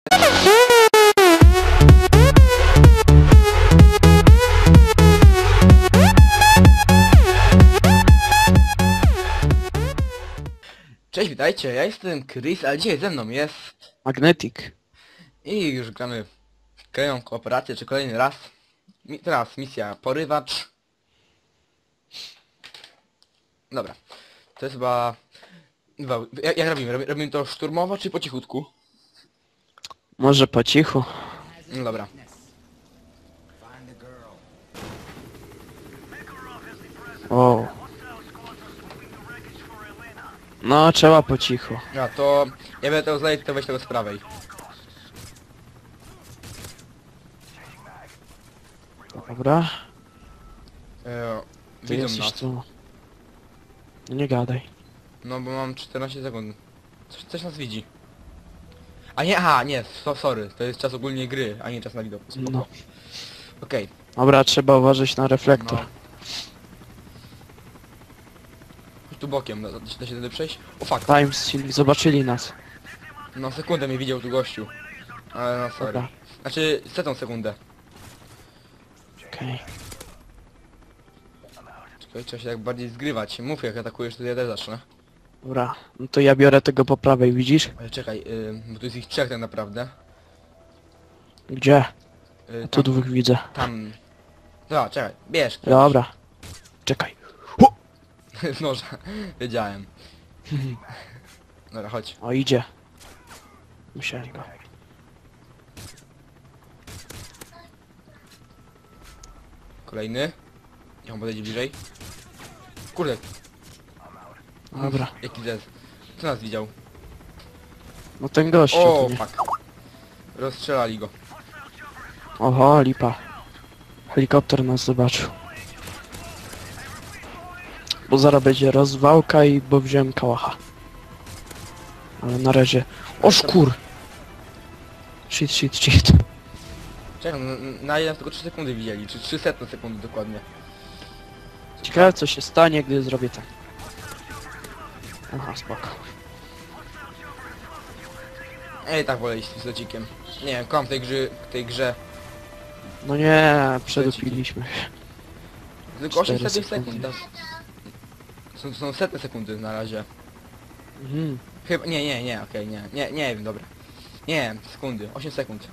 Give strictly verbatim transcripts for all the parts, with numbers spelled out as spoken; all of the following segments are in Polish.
Cześć, witajcie, ja jestem Chris, a dzisiaj ze mną jest... Magnetic. I już gramy w kolejną kooperację, czy kolejny raz. Mi teraz misja porywacz. Dobra, to jest chyba... chyba jak, jak robimy? Robi- Robimy to szturmowo, czy po cichutku? Może po cichu. No dobra. O. No, trzeba po cichu. A to... ja będę tego zlejeć, to weź tego z prawej. Dobra. E, Ty widzą jesteś nas. tu. No nie gadaj. No bo mam czternaście sekund. Coś, coś nas widzi. A nie, aha, nie, so, sorry, to jest czas ogólnie gry, a nie czas na widok. Spoko. No. Okej. Dobra, trzeba uważać na reflektor. No. Chodź tu bokiem, da, da, się- da się wtedy przejść? O fuck, Times Shield, zobaczyli nas. no sekundę mnie widział tu gościu. Ale no sorry. Dobra. Znaczy, setą sekundę. Okej. Czekaj, trzeba się tak bardziej zgrywać. Mów jak atakujesz, to ja też zacznę. Dobra. No to ja biorę tego po prawej, widzisz? Ale czekaj, yy, bo tu jest ich trzech tak naprawdę. Gdzie? Yy, Tu tam, dwóch widzę. tam... Dobra, czekaj, bierz. Dobra. Czekaj. Z noża, wiedziałem. Dobra, chodź. O, idzie. Musieli go. Kolejny. Niech on podejdzie bliżej. Kurde, Dobra. jaki zez. Kto nas widział? No ten gościu O, tu nie. fuck. Rozstrzelali go. Oho, lipa. Helikopter nas zobaczył. Bo zaraz będzie rozwałka i bo wziąłem kałacha. Ale na razie... O szkur! Shit, shit, shit. Czekaj, no, na ile nas tylko trzy sekundy widzieli, czy trzysta sekundy dokładnie. Ciekawe co się stanie, gdy zrobię tak. Aha, spoko. Ej, tak wolę iść z lecikiem. Nie wiem, kocham w tej grze, w tej grze. No nie, przedupiliśmy. Tylko Cztery osiemset sekund. sekundy. To są, to są setne sekundy na razie. Mhm. Chyba, nie, nie, nie, okej, nie, nie, nie wiem, dobra. Nie, sekundy, osiem sekund.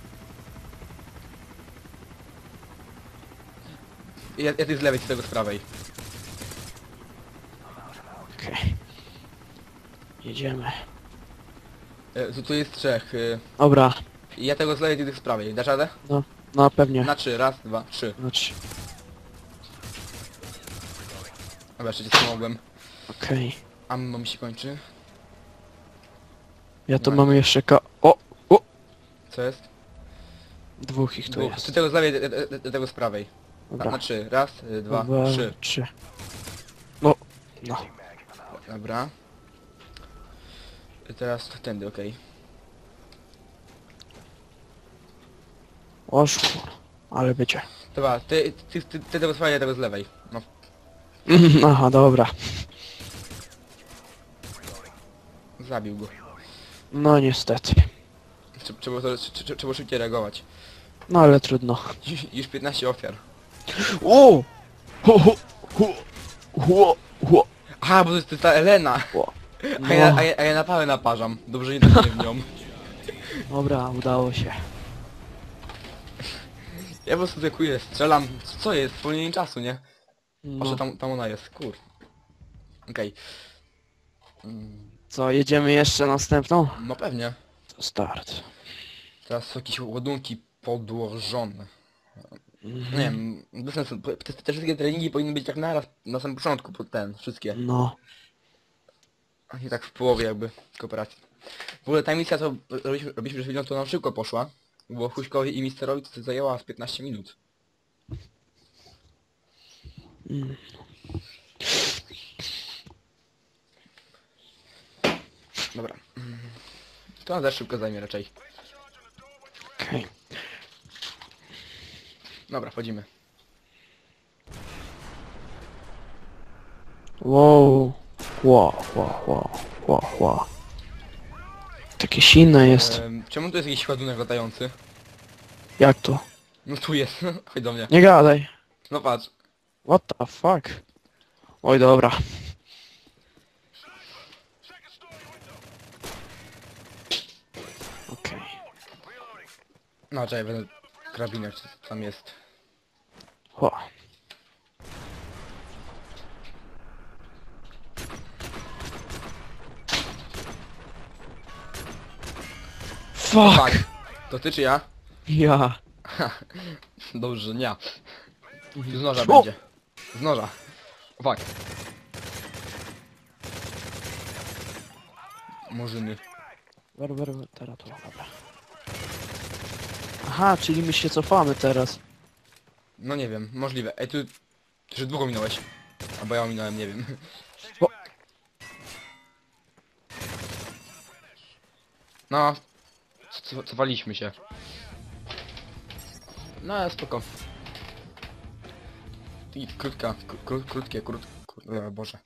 Ja, ja ty z lewej, z tego z prawej. Okej. Jedziemy. E, tu, tu jest trzech. E, Dobra, ja tego z lewej, ty tych z prawej. Dasz radę? no, no pewnie. Na trzy, raz, dwa, trzy. Znaczy, Dobra, jeszcze cię pomogłem. okej. Ammo mi się kończy. Ja tu No. mam jeszcze ka... O! O! Co jest? Dwóch ich tu Dwóch. jest. Ty tego z lewej, te- te- te- tego z prawej. Na, Dobra. na trzy, raz, y, dwa, Dwa, trzy. trzy. No, no. Dobra. I teraz tędy, okej. O szkur. Ale będzie. Dobra, ty, ty, ty, ty tego z prawej, ja tego z lewej. No, Aha, dobra. zabił go. No niestety. Trze- Trzeba, to- trze- trze- trzeba szybciej reagować. No ale trudno. Już piętnaście ofiar. O! Ho, ho, ho, ho, ho. Aha, bo to jest ta Elena. O. A ja, No, a ja, a ja na pałę naparzam. Dobrze, nie trafię w nią. dobra, udało się. Ja po prostu dziękuję, strzelam. Co jest? Zwolnienie czasu, nie? Patrzę, No. tam, tam ona jest, kur. Okej. Mm, Co, jedziemy jeszcze następną? No pewnie. To start. Teraz są jakieś ładunki podłożone. Mhm. Nie wiem, bez sensu. Te, te, te wszystkie treningi powinny być tak naraz, na samym początku, po ten, wszystkie. No. A nie tak w połowie jakby kooperacji. W ogóle ta misja, co robiliśmy, robiliśmy przed chwilą, to nam szybko poszła. Bo Huśkowi i Misterowi to zajęła z piętnaście minut. Mm. Dobra. To nam też szybko zajmie raczej. Okej. Dobra, wchodzimy. Wow. Wow, wow, wow, wow, wow. Takie Jakieś inne jest. Em, czemu tu jest jakiś ładunek latający? Jak to? No tu jest, chodź do mnie. Nie gadaj. No patrz. What the fuck? Oj, dobra. Okej. No czekaj, będę karabiner, czy co tam jest. Okay. Fuck! Fuck. To ty czy ja? Ja. Dobrze, że nie ja. Z noża O! będzie. Z noża. Fuck. Murzyny. Wer, wer, wer, teraz to, dobra. Aha, czyli my się cofamy teraz. No nie wiem, możliwe. Ej, tu... Ty że długo minąłeś. Albo ja ominąłem, nie wiem. O. No... co- Cofaliśmy się. No ale spoko. I krótka, kró, krótkie, krót... krót- o Boże.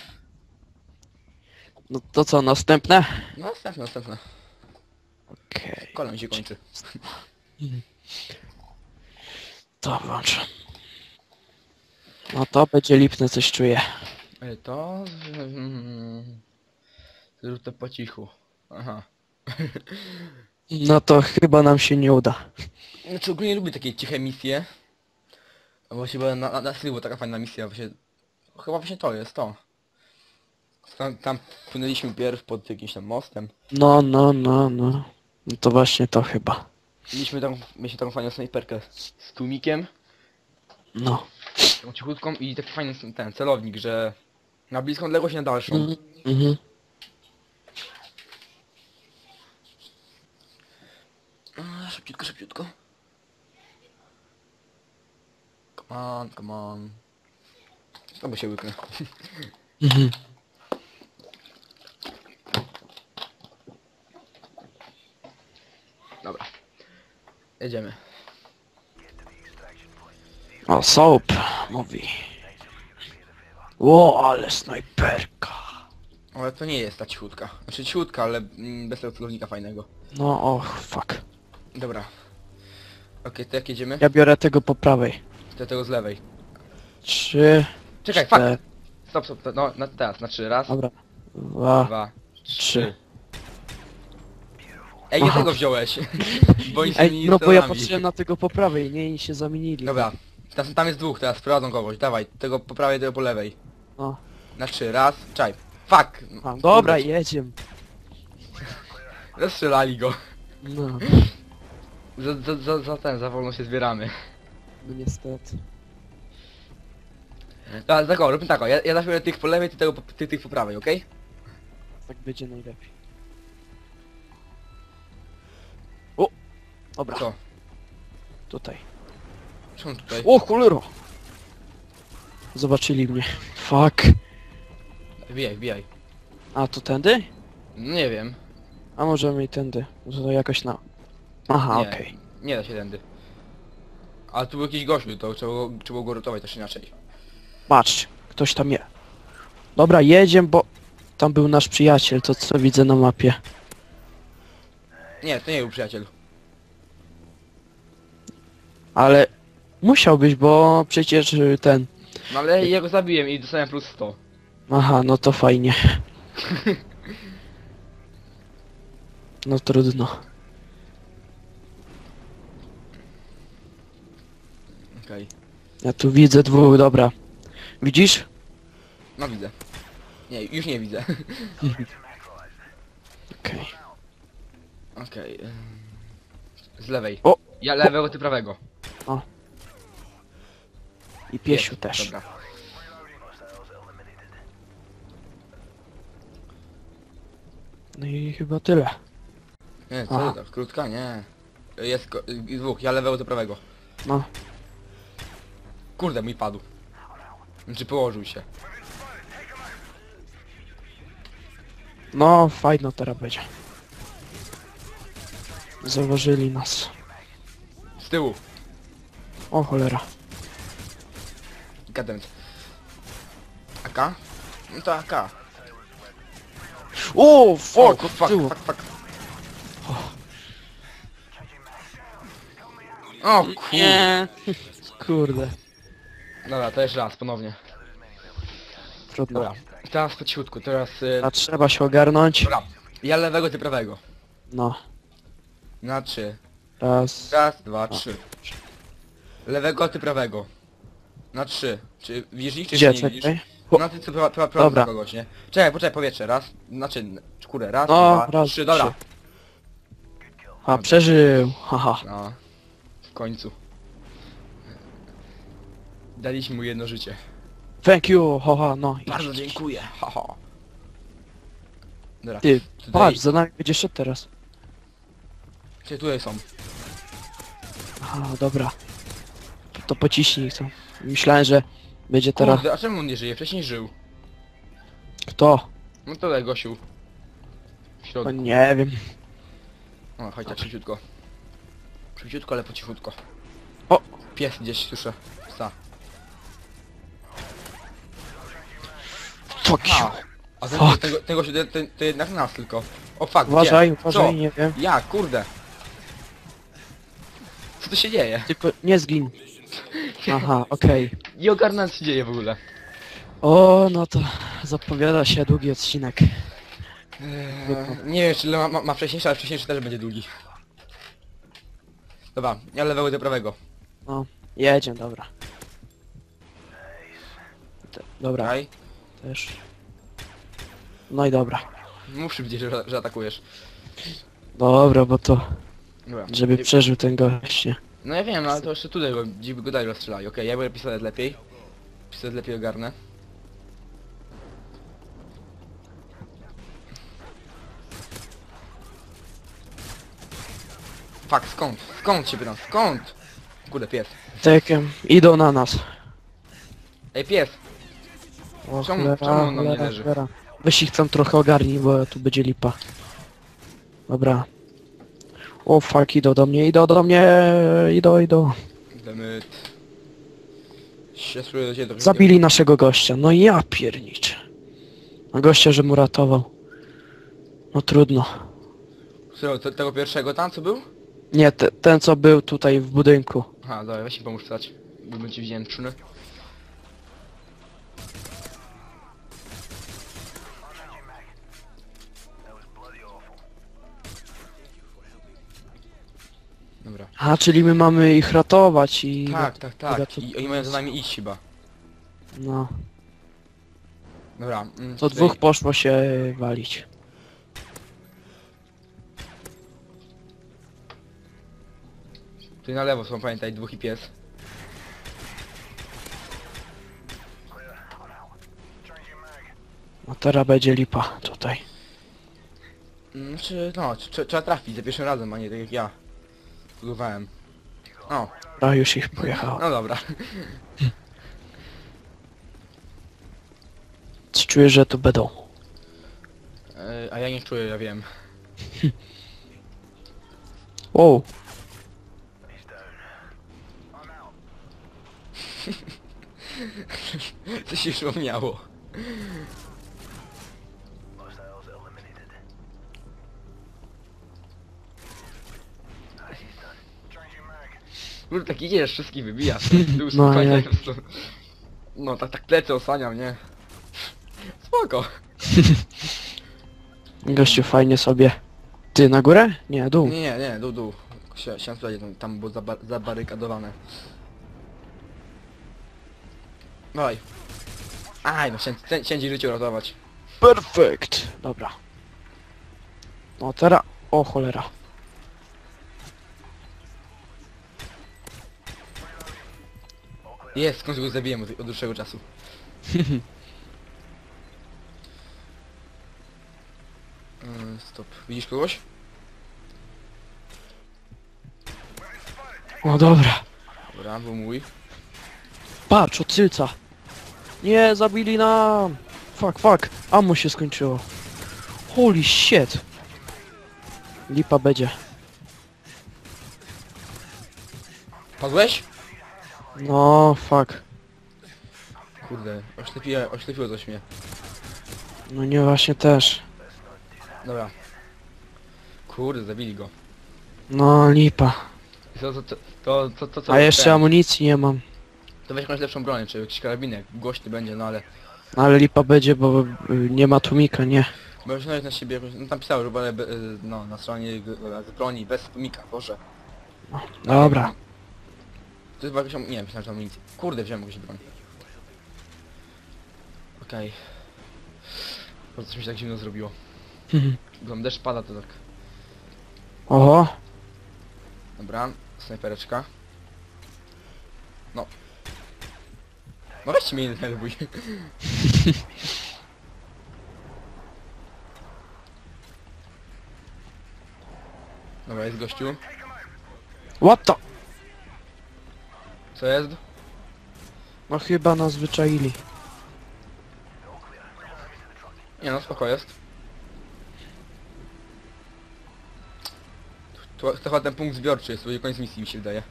No to co, następne? No następne, następne. Okej. Kola mi się kończy. To włączę. No to będzie lipne, coś czuję. Ej, to... Mm, zrób to po cichu. Aha. No to chyba nam się nie uda. Znaczy ogólnie lubię takie ciche misje. A właściwie na, na, na stylu była taka fajna misja, właśnie... Chyba właśnie to jest, to. Tam, tam płynęliśmy pierw pod jakimś tam mostem. No, no, no, no. No to właśnie to chyba. Mieliśmy tam, mieliśmy tam fajną snajperkę z, z tłumikiem, No. tą cichutką i taki fajny ten celownik, że... Na bliską odległość i na dalszą. Mhm. Mhm. A, szybciutko, szybciutko. Come on, come on. Albo się łyknę. Mhm. Dobra. Jedziemy. O, soap mówi. Ło, ale snajperka. Ale to nie jest ta cichutka. Znaczy cichutka, ale mm, bez tego celownika fajnego. No, och, fuck. Dobra. Okej, to jak jedziemy? Ja biorę tego po prawej. To tego z lewej. Trzy, Czekaj, cztery. fuck! Stop, stop, stop. No, na, teraz, na trzy. Raz, Dobra. Dwa. dwa, trzy. trzy. Ej, nie Aha. tego wziąłeś. Bo oni się Ej, zmienili no bo ja stronami. patrzyłem na tego po prawej, nie? I się zamienili. Dobra. Tam, tam jest dwóch, teraz prowadzą kogoś. Dawaj, tego po prawej, tego po lewej. No. Na trzy. Raz, czaj. Fuck! A, dobra, Kurde, jedziemy. rozstrzelali go. No, Za, za, za, za ten, za wolno się zbieramy. no niestety. Dobra, tak o, róbmy tak o. Ja, ja zabiorę tych po lewej, ty tego po, ty, tych po prawej, okej? Tak będzie najlepiej. O! Dobra, Co? tutaj. Czemu tutaj? O, cholera! Zobaczyli mnie. Fuck. Wbijaj, wbijaj. A, to tędy? No nie wiem. A możemy i tędy. Może to jakoś na... Aha, Nie, okej. nie da się tędy. Ale tu był jakiś gościu, to trzeba, go- trzeba go ratować też inaczej. Patrz, ktoś tam je. Dobra, jedziemy, bo... Tam był nasz przyjaciel, to co widzę na mapie. Nie, to nie był przyjaciel. Ale... Musiał być, bo przecież y, ten... No ale ja go zabiłem i dostałem plus sto. Aha, no to fajnie. No trudno. Okej. Ja tu widzę dwóch, dobra. Widzisz? No widzę. Nie, już nie widzę. Okej. Okej. ym. Z lewej. O! Ja lewego, ty prawego. I piesiu Jest, też. Dobra. No i chyba tyle. Nie, Aha. co tak, krótka? Nie. Jest ko- y, dwóch, ja lewego, ty prawego. No. Kurde, mój padł. Znaczy położył się. No, fajno teraz będzie. Zauważyli nas. Z tyłu. O cholera. Gadęc. A K? No to A K. O, fuck, O, od fuck, tyłu. fuck, fuck. O kur... Nie. Kurde. Dobra, to jeszcze raz, ponownie. Trudno. Dobra. Teraz po cichutku, teraz... y, A trzeba się ogarnąć. Dobra. Ja lewego, ty prawego. No. Na trzy. Raz. Raz, dwa, trzy. Lewego, ty prawego. Na trzy. Czy widzisz ich, czy Gdzie, jeszcze nie widzisz? czekaj? Ho- No ty co pra, pra, pra, Dobra. kogoś, nie? Czekaj, poczekaj, powietrze, raz, znaczy, n- kurde, raz, No, dwa, raz, trzy, dobra. trzy. A, przeżył. Haha. No, w końcu. Daliśmy mu jedno życie. Thank you, haha, no. idź. Bardzo dziękuję, haha. Dobra, Ty, tutaj, patrz, za nami będzie szedł teraz. gdzie tutaj są? Aha, dobra. To pociśnij chcę. Myślałem, że będzie teraz... Kurde, a czemu on nie żyje? Wcześniej żył. Kto? No tutaj, Gosiu. W No środku. nie wiem. O, chodź tak szybciutko. Szybciutko, ale po cichutko. O! Pies gdzieś słyszę. Psa. Fuck you. A, a ten, Fuck. tego, tego się, ten, to jednak nas tylko. O fuck, Uważaj, gdzie? uważaj, Co? nie wiem. Ja, kurde. Co tu się dzieje? Tylko nie zgin. Aha, okej. Nie ogarnę co się dzieje w ogóle. O, no to zapowiada się długi odcinek. Eee, nie wiem czy ma, ma, ma wcześniejszy, ale wcześniejszy też będzie długi. Dobra, ja lewego do prawego. No, jedziemy, dobra. Te- Dobra, Daj. też. No i dobra. Mów szybciej, że, że atakujesz. Dobra, bo to, Dobra. żeby przeżył ten gość, nie? No ja wiem, ale to jeszcze tutaj, bo gdzie by go dali rozstrzelali. Okej, ja biorę pistolet lepiej. Pistolet lepiej ogarnę. Fak, skąd? Skąd się pytam? Skąd? Kurde, pies. Tekiem, idą na nas. Ej, pies! O, Czemu- cholera, czemu on na mnie cholera, leży? cholera. Weź ich tam trochę ogarnij, bo tu będzie lipa. Dobra. O fuck, idą do mnie, idą do mnie, idą, idą. Demyt. Się spróbuję do ciebie trochę. Zabili naszego gościa, no ja pierniczę. A gościa, że mu ratował. No trudno. Którego, te- tego pierwszego tam co był? Nie, te, ten co był tutaj w budynku. Aha, dobra, weź mi pomóż wstać. Byłbym ci wdzięczny. Dobra. A, czyli my mamy ich ratować i... Tak, tak, Dobra, tak. to- I oni mają za nami iść chyba. No, Dobra. Mm, to tutaj- dwóch poszło się walić. Tutaj na lewo są, pamiętaj, dwóch i pies. No teraz będzie lipa tutaj. Mm, Czy, no, czy, czy, trzeba trafić za pierwszym razem, a nie tak jak ja. Próbowałem. O, A już ich pojechało. no dobra. Czuję, że tu będą. E, a ja nie czuję, ja wiem. Wow. Co się już miało. Kurde, tak idziesz, wszystkich wybijasz. Ty już No, spokojnie jak- po prostu. No, tak, tak plecy osłaniam, nie? Spoko. Gościu fajnie sobie. Ty na górę? Nie, dół. Nie, nie, nie, dół, dół. Sie- Siądź tutaj, tam, tam było zaba zabarykadowane. Dawaj. Aj, no chciałem, chciałem chciałem ci życie uratować. Perfekt. Dobra. No teraz... O cholera. Jest, w końcu go zabiłem od, od dłuższego czasu. Yy, Stop. Widzisz kogoś? O dobra. Dobra, był mój. Patrz, od tylca. Nie, zabili nam. Fuck, fuck. Ammo się skończyło. Holy shit. Lipa będzie. Padłeś? No, fuck. Kurde, oślepiło, oślepiło coś mnie. No nie, właśnie też. Dobra. Kurde, zabili go. No, lipa. to, to, to, to, to, to co... A jeszcze ten, amunicji nie mam. To weź jakąś lepszą broń, czy jakiś karabinek, głośny będzie, no ale... No ale lipa będzie, bo y, nie ma tłumika, nie. Bo już nawet na siebie jakoś... No tam pisało, że wolę, be- y, no, na stronie y, z broni, bez tłumika, boże. Dobra. To jest chyba jakaś... am- Nie, myślałem, że amunicja. Kurde, wziąłem jakąś broń. Okej. Po co mi się tak zimno zrobiło? Mhm. Bo tam deszcz pada, to tak... Oho. Dobra, snajpereczka. No. No weźcie mnie nie denerwuj. Dobra, jest gościu. What the? Co jest? No chyba nas wyczaili. Nie no, spoko jest. Tu, to chyba ten punkt zbiorczy jest, to będzie koniec misji, mi się wydaje.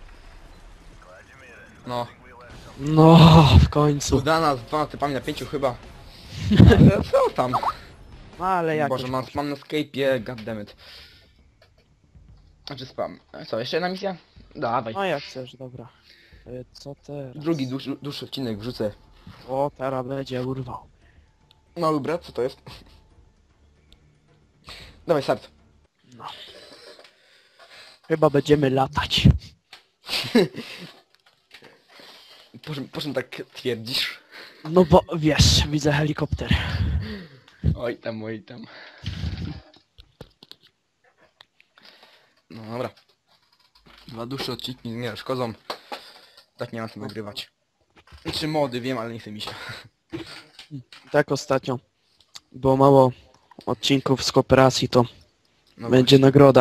No. No, w końcu. Udana z dwoma typami na pięciu chyba. Ale co tam? No ale jak? Boże, mam, mam na Skype'ie, goddammit. Znaczy spam. E, Co, jeszcze jedna misja? Dawaj. No jak chcesz, dobra. Y, Co teraz? Drugi dłuższy, dłuższy odcinek wrzucę. O, teraz będzie urwał. Mały brat, co to jest? Dawaj, start. No. Chyba będziemy latać. Po czym, po czym tak twierdzisz? No bo wiesz, widzę helikopter. Oj tam, oj tam. No dobra. Dwa dłuższe odcinki nie szkodzą. Tak nie mam co wygrywać. Czy mody wiem, ale nie chce mi się. Tak ostatnio. Było mało odcinków z kooperacji, to No będzie właśnie, nagroda.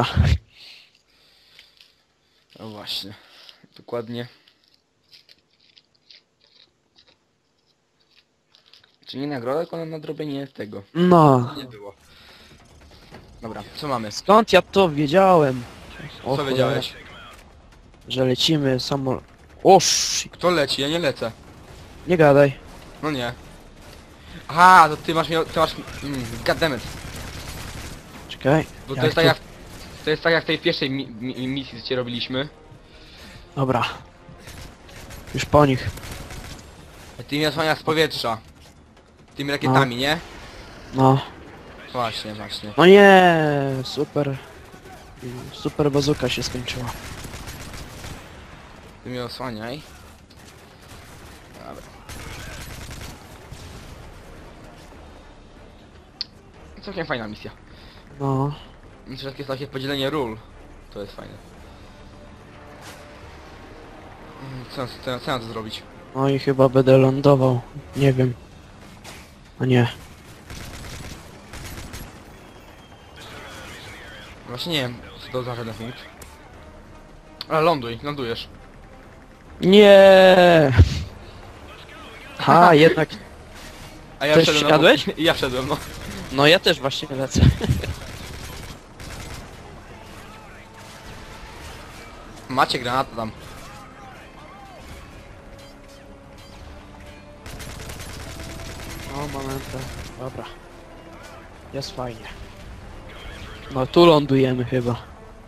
no właśnie. Dokładnie. Czy nie nagroda, tylko na nadrobienie tego. No. Nie było. Dobra, co mamy? Skąd ja to wiedziałem? O Co cholera, wiedziałeś? że lecimy samol... O shit. Kto leci? Ja nie lecę. Nie gadaj. No nie. Aha, to ty masz miał... Ty masz... Mm, goddammit. Czekaj. Bo to jak jest tak tu- jak... To jest tak jak w tej pierwszej mi mi misji, co cię robiliśmy. Dobra. Już po nich. Ty mnie osłaniasz z powietrza. Tymi rakietami, nie? No. Właśnie, właśnie. No nie, super. Super bazuka się skończyła. Ty mnie osłaniaj. Dobra. Całkiem fajna misja. No. Myślę, że jest takie podzielenie ról. To jest fajne. Mm, Co, co, co mam to zrobić? No i chyba będę lądował. Nie wiem. A nie. Właśnie nie wiem, co to za żaden punkt. Ale ląduj, lądujesz. Nie. Ha, jednak. A ja Też wszedłem na wsiadłeś? punkt. Ja wszedłem, no. No ja też właśnie lecę. Macie granatę tam. No momentem. Dobra. Jest fajnie. No tu lądujemy chyba.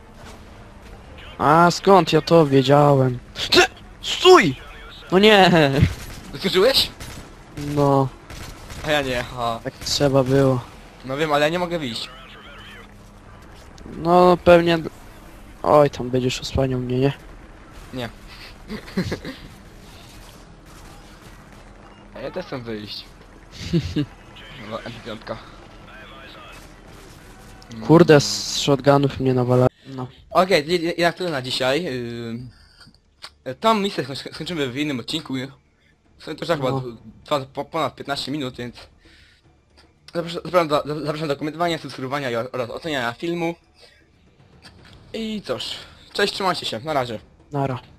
A skąd ja to wiedziałem? Ty! Stój! No nie! Wyskoczyłeś? No, A ja nie, ha. tak trzeba było. No wiem, ale ja nie mogę wyjść. No pewnie... Oj, tam będziesz osłaniał mnie, nie? Nie. A ja też chcę wyjść. No, M pięć. Mm. Kurde, z shotgunów mnie nawala. No. Okej, okay, jednak tyle na dzisiaj. Yy... Tą misję skoń- skończymy w innym odcinku. To już tak chyba No. dwa- po- ponad piętnaście minut, więc... Zapraszam, zapraszam, do, zapraszam do komentowania, subskrybowania i- oraz oceniania filmu. I cóż, cześć, trzymajcie się, na razie. Nara.